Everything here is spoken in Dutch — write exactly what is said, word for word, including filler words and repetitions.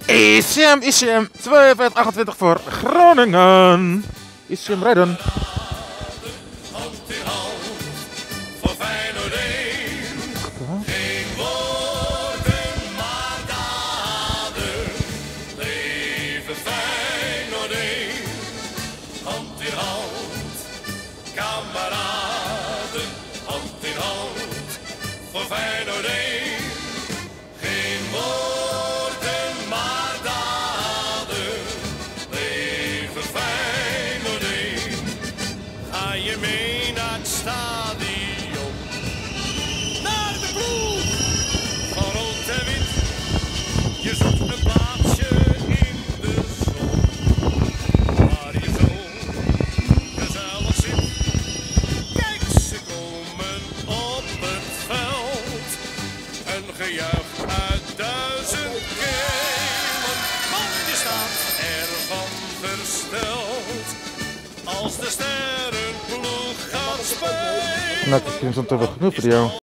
Isium, Isium, tweeënveertig achtentwintig voor Groningen. Isium rijden. Hand in hand voor Feyenoord één. Geen woorden, maar daden. Leven Feyenoord één. Hand in hand, kameraden. Hand in hand voor Feyenoord één. Geen woorden, maar daden. Leven Feyenoord één. Ga je mee naar het stadion, naar de ploeg van rood en wit. Je zoekt een plaatsje in de zon, waar je zo gezellig zit. Kijk, ze komen op het veld, een gejuich uit duizend kelen. Want je staat ervan versteld, als de sterrenploeg gaat spelen. Nou, het is genoeg voor jou.